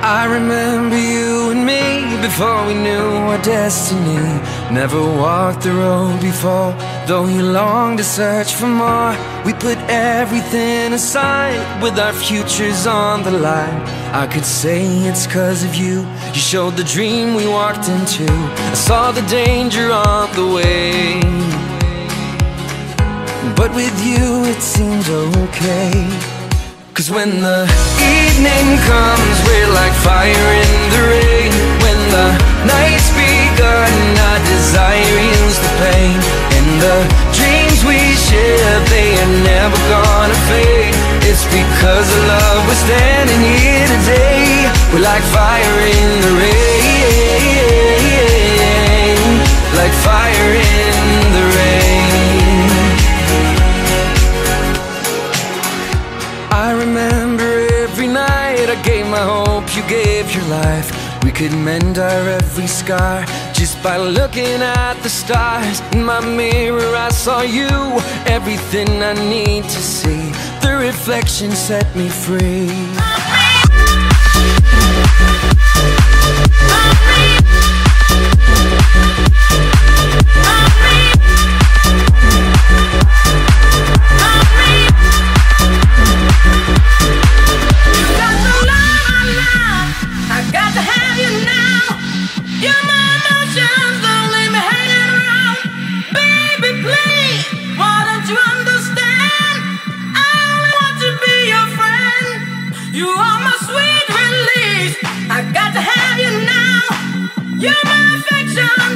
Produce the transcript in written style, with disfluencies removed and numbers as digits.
I remember you and me before we knew our destiny. Never walked the road before, though you longed to search for more. We put everything aside with our futures on the line. I could say it's 'cause of you. You showed the dream we walked into. I saw the danger on the way, but with you it seemed okay. 'Cause when the evening comes, we're like fire in the rain. When the night's begun, our desire heals the pain. And the dreams we share, they are never gonna fade. It's because of love we're standing here today. We're like fire in the rain, like fire in the rain. I remember every night I gave my hope, you gave your life. We could mend our every scar just by looking at the stars. In my mirror I saw you, everything I need to see. The reflection set me free. You are my sweet release. I got to have you now. You're my affection.